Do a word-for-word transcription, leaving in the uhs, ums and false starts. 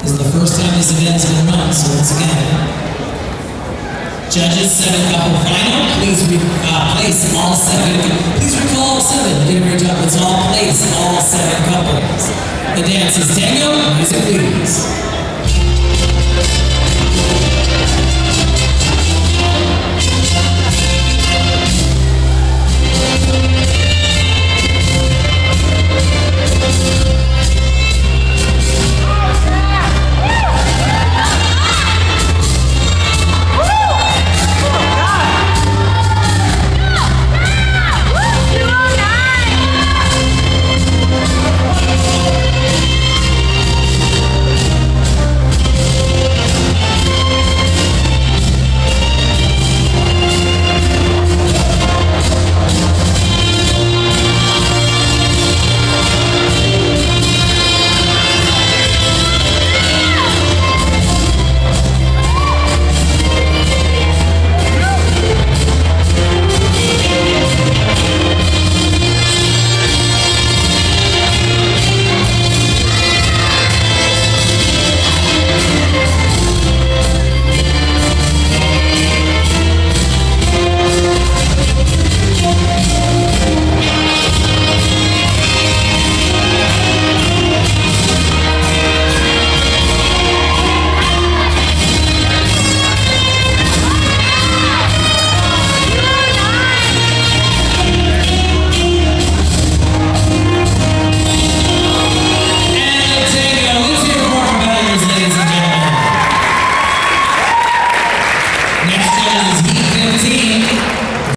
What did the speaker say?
This is the first time this event has been run, so once again, judges, seven couple final. Please re uh, place all seven. Please recall all seven. You did a great job. Let's all place all seven couples. The dance is Tango. Music, please.